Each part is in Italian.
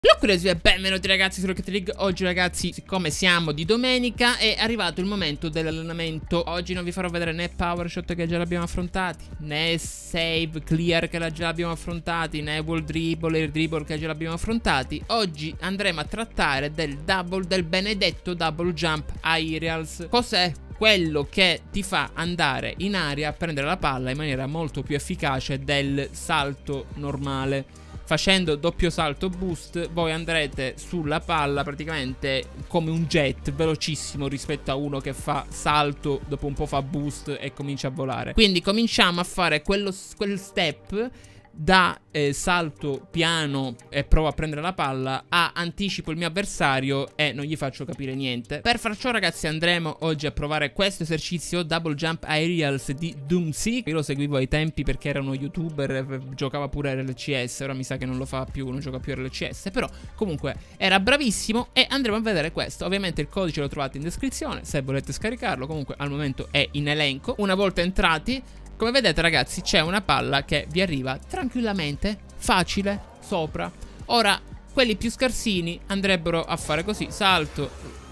Ciao curiosi e benvenuti ragazzi su Rocket League. Oggi ragazzi, siccome siamo di domenica, è arrivato il momento dell'allenamento. Oggi non vi farò vedere né power shot che già l'abbiamo affrontati, né save clear che già l'abbiamo affrontati, né wall dribble e dribble che già l'abbiamo affrontati. Oggi andremo a trattare del benedetto double jump aerials. Cos'è? Quello che ti fa andare in aria a prendere la palla in maniera molto più efficace del salto normale. Facendo doppio salto boost voi andrete sulla palla praticamente come un jet, velocissimo rispetto a uno che fa salto, dopo un po' fa boost e comincia a volare. Quindi cominciamo a fare quel step da salto piano e provo a prendere la palla a anticipo il mio avversario e non gli faccio capire niente. Per far ciò ragazzi andremo oggi a provare questo esercizio double jump aerials di Doomsy. Io lo seguivo ai tempi perché era uno youtuber, giocava pure RLCS, ora mi sa che non lo fa più, non gioca più RLCS, però comunque era bravissimo e andremo a vedere questo. Ovviamente il codice lo trovate in descrizione se volete scaricarlo, comunque al momento è in elenco. Una volta entrati, come vedete ragazzi c'è una palla che vi arriva tranquillamente, facile, sopra. Ora quelli più scarsini andrebbero a fare così, salto,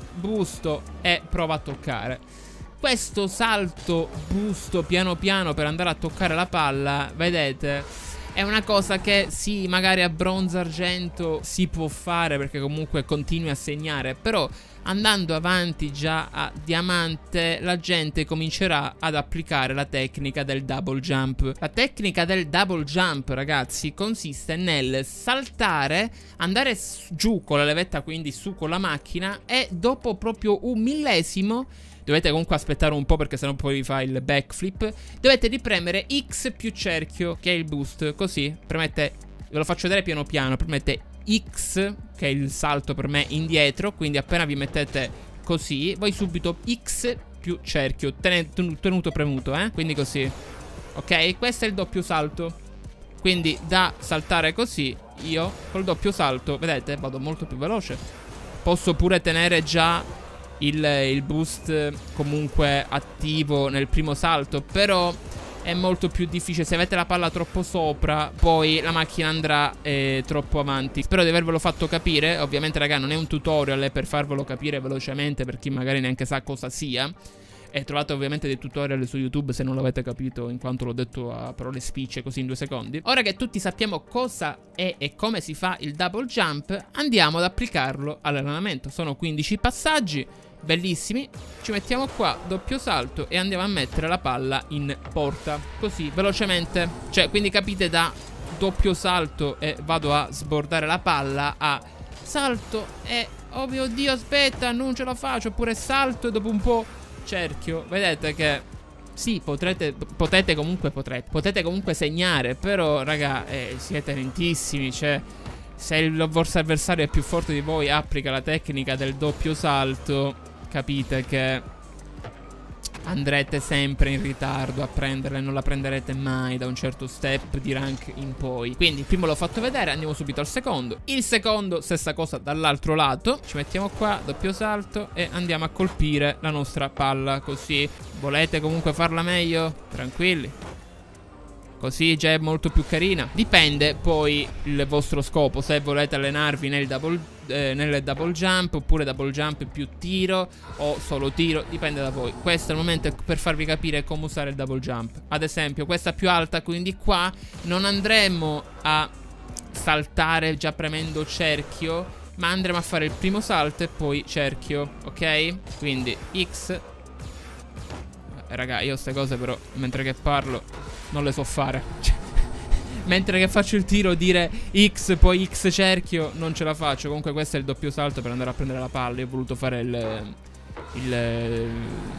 busto e prova a toccare. Questo salto, busto piano piano per andare a toccare la palla, vedete, è una cosa che sì, magari a bronzo argento si può fare perché comunque continui a segnare, però andando avanti già a diamante la gente comincerà ad applicare la tecnica del double jump. La tecnica del double jump ragazzi consiste nel saltare, andare giù con la levetta, quindi su con la macchina, e dopo proprio un millesimo dovete comunque aspettare un po' perché sennò poi vi fa il backflip. Dovete ripremere X più cerchio, che è il boost. Così premette, ve lo faccio vedere piano piano, premette X, che è il salto per me indietro. Quindi appena vi mettete così, voi subito X più cerchio, tenuto premuto, quindi così. Ok, questo è il doppio salto. Quindi da saltare così, io col doppio salto, vedete, vado molto più veloce. Posso pure tenere già il boost comunque attivo nel primo salto, però è molto più difficile. Se avete la palla troppo sopra, poi la macchina andrà troppo avanti. Spero di avervelo fatto capire. Ovviamente raga non è un tutorial, è per farvelo capire velocemente per chi magari neanche sa cosa sia. E trovate ovviamente dei tutorial su YouTube se non l'avete capito, in quanto l'ho detto a parole spicce così in 2 secondi. Ora che tutti sappiamo cosa è e come si fa il double jump, andiamo ad applicarlo all'allenamento. Sono 15 passaggi bellissimi. Ci mettiamo qua, doppio salto, e andiamo a mettere la palla in porta, così velocemente. Cioè, quindi capite, da doppio salto e vado a sbordare la palla, a salto e oh mio Dio aspetta, non ce la faccio, oppure salto e dopo un po' cerchio. Vedete che sì, potete comunque segnare, però raga siete lentissimi. Cioè, se il vostro avversario è più forte di voi, applica la tecnica del doppio salto, capite che andrete sempre in ritardo a prenderla e non la prenderete mai da un certo step di rank in poi. Quindi il primo l'ho fatto vedere, andiamo subito al secondo. Il secondo, stessa cosa dall'altro lato. Ci mettiamo qua, doppio salto, e andiamo a colpire la nostra palla così. Volete comunque farla meglio? Tranquilli, così già è molto più carina. Dipende poi il vostro scopo, se volete allenarvi nel double jump, oppure double jump più tiro, o solo tiro, dipende da voi. Questo è il momento per farvi capire come usare il double jump. Ad esempio questa più alta, quindi qua non andremo a saltare già premendo cerchio, ma andremo a fare il primo salto e poi cerchio, ok? Quindi X. Raga, io queste cose però mentre che parlo non le so fare. Mentre che faccio il tiro, dire X poi X cerchio non ce la faccio. Comunque questo è il doppio salto per andare a prendere la palla. Io ho voluto fare il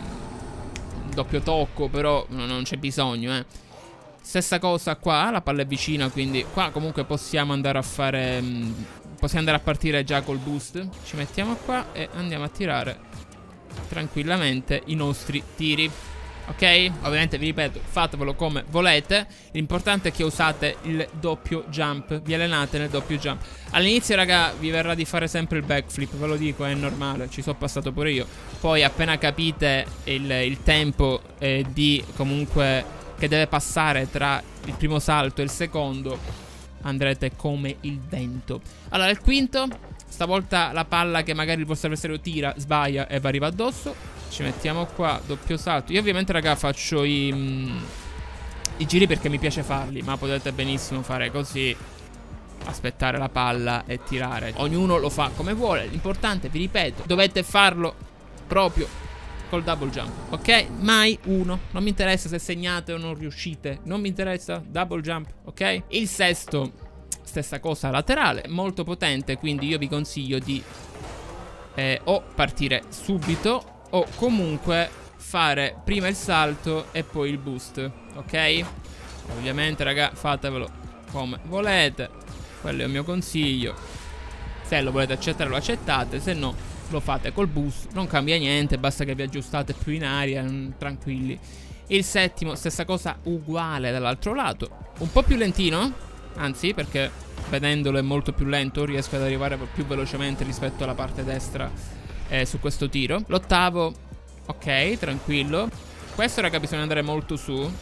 doppio tocco, però non c'è bisogno, Stessa cosa qua, la palla è vicina, quindi qua comunque possiamo andare a fare possiamo andare a partire già col boost. Ci mettiamo qua e andiamo a tirare tranquillamente i nostri tiri. Ok? Ovviamente vi ripeto, fatevelo come volete. L'importante è che usate il doppio jump, vi allenate nel doppio jump. All'inizio raga vi verrà di fare sempre il backflip, ve lo dico, è normale, ci sono passato pure io. Poi appena capite il tempo di comunque che deve passare tra il primo salto e il secondo, andrete come il vento. Allora, il quinto, stavolta la palla che magari il vostro avversario tira, sbaglia e vi arriva addosso. Ci mettiamo qua, doppio salto. Io ovviamente, raga, faccio i giri perché mi piace farli, ma potete benissimo fare così, aspettare la palla e tirare. Ognuno lo fa come vuole. L'importante, vi ripeto, dovete farlo proprio col double jump, ok? Mai uno. Non mi interessa se segnate o non riuscite, non mi interessa, double jump, ok? Il sesto, stessa cosa laterale, molto potente, quindi io vi consiglio di o partire subito o comunque fare prima il salto e poi il boost, ok? Ovviamente, raga, fatevelo come volete, quello è il mio consiglio. Se lo volete accettare lo accettate, se no lo fate col boost, non cambia niente, basta che vi aggiustate più in aria, tranquilli. Il settimo, stessa cosa, uguale dall'altro lato, un po' più lentino, anzi, perché vedendolo è molto più lento, riesco ad arrivare più velocemente rispetto alla parte destra su questo tiro. L'ottavo, ok, tranquillo. Questo, raga, bisogna andare molto su,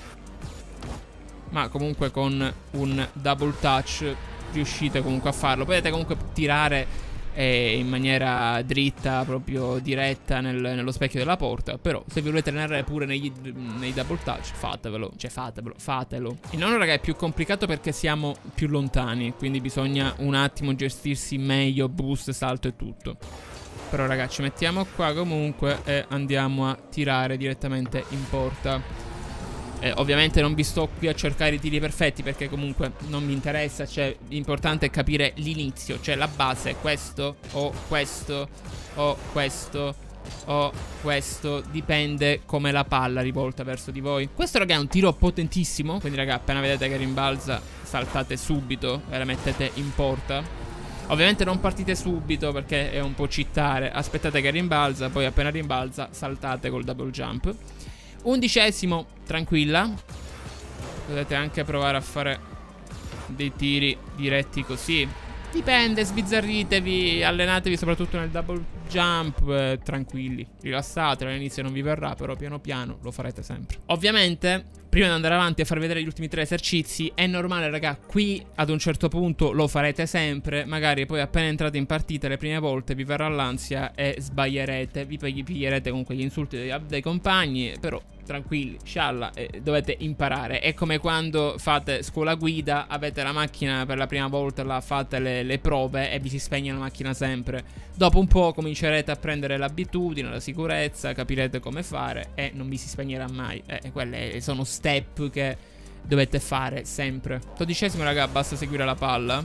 ma comunque con un double touch riuscite comunque a farlo. Potete comunque tirare in maniera dritta, proprio diretta nello specchio della porta. Però se vi volete allenare pure nei double touch, fatevelo. Cioè fatelo. Il nono, raga, è più complicato perché siamo più lontani, quindi bisogna un attimo gestirsi meglio, boost, salto e tutto. Però, raga, ci mettiamo qua comunque e andiamo a tirare direttamente in porta. Ovviamente non vi sto qui a cercare i tiri perfetti perché comunque non mi interessa. Cioè, l'importante è capire l'inizio, cioè la base, questo o questo o questo o questo, dipende come la palla rivolta verso di voi. Questo, raga, è un tiro potentissimo, quindi, raga, appena vedete che rimbalza saltate subito e la mettete in porta. Ovviamente non partite subito perché è un po' cheatare, aspettate che rimbalza, poi appena rimbalza saltate col double jump. Undicesimo, tranquilla. Potete anche provare a fare dei tiri diretti così. Dipende, sbizzarritevi, allenatevi soprattutto nel double jump, tranquilli, rilassate, all'inizio non vi verrà, però piano piano lo farete sempre. Ovviamente, prima di andare avanti a far vedere gli ultimi 3 esercizi, è normale, raga, qui ad un certo punto lo farete sempre, magari poi appena entrate in partita le prime volte vi verrà l'ansia e sbaglierete, vi piglierete comunque gli insulti dei compagni, però tranquilli, scialla, dovete imparare. È come quando fate scuola guida, avete la macchina per la prima volta, fate le prove e vi si spegne la macchina sempre. Dopo un po' comincerete a prendere l'abitudine, la sicurezza, capirete come fare e non vi si spegnerà mai. Quelle sono step che dovete fare sempre. 12esimo, raga, basta seguire la palla.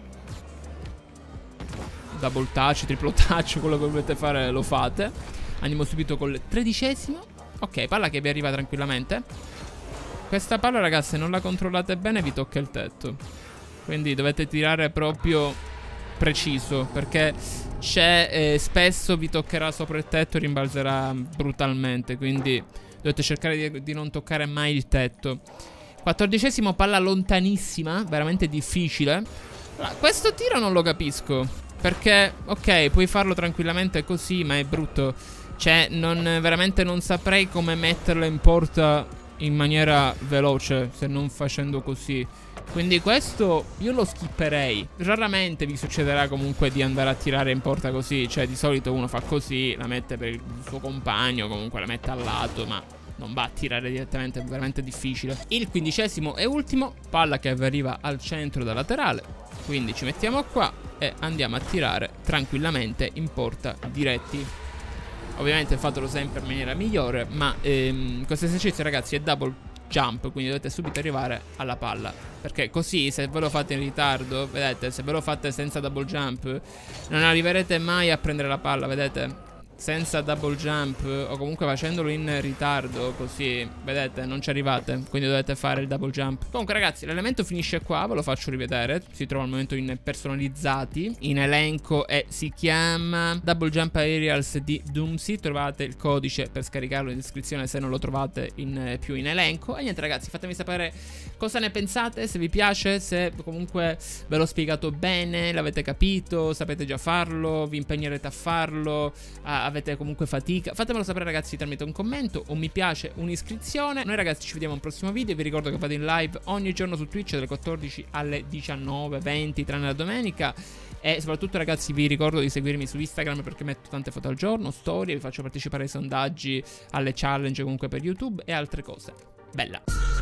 Double touch, triplo touch, quello che volete fare lo fate. Andiamo subito col 13esimo. Ok, palla che vi arriva tranquillamente. Questa palla, ragazzi, se non la controllate bene vi tocca il tetto. Quindi dovete tirare proprio preciso, perché spesso vi toccherà sopra il tetto e rimbalzerà brutalmente. Quindi dovete cercare di non toccare mai il tetto. 14esimo, palla lontanissima, veramente difficile. Allora, questo tiro non lo capisco, perché, ok, puoi farlo tranquillamente così, ma è brutto. Cioè, veramente non saprei come metterlo in porta in maniera veloce, se non facendo così. Quindi questo io lo skipperei. Raramente vi succederà comunque di andare a tirare in porta così. Cioè, di solito uno fa così, la mette per il suo compagno, comunque la mette al lato, ma non va a tirare direttamente, è veramente difficile. Il 15esimo e ultimo, palla che arriva al centro da laterale. Quindi ci mettiamo qua e andiamo a tirare tranquillamente in porta diretti. Ovviamente fatelo sempre in maniera migliore, ma questo esercizio, ragazzi, è double jump, quindi dovete subito arrivare alla palla, perché così se ve lo fate in ritardo, vedete, se ve lo fate senza double jump non arriverete mai a prendere la palla, vedete? Senza double jump o comunque facendolo in ritardo, così, vedete, non ci arrivate. Quindi dovete fare il double jump. Comunque, ragazzi, l'elemento finisce qua, ve lo faccio rivedere. Si trova al momento in personalizzati, in elenco, e si chiama Double Jump Aerials di Doomsy. Trovate il codice per scaricarlo in descrizione se non lo trovate più in elenco. E niente, ragazzi, fatemi sapere cosa ne pensate, se vi piace, se comunque ve l'ho spiegato bene, l'avete capito, sapete già farlo, vi impegnerete a farlo, a avete comunque fatica, fatemelo sapere ragazzi tramite un commento, un mi piace, un'iscrizione. Noi ragazzi ci vediamo al prossimo video. Vi ricordo che vado in live ogni giorno su Twitch dalle 14 alle 19:20 tranne la domenica. E soprattutto ragazzi vi ricordo di seguirmi su Instagram perché metto tante foto al giorno, storie, vi faccio partecipare ai sondaggi, alle challenge comunque per YouTube e altre cose. Bella.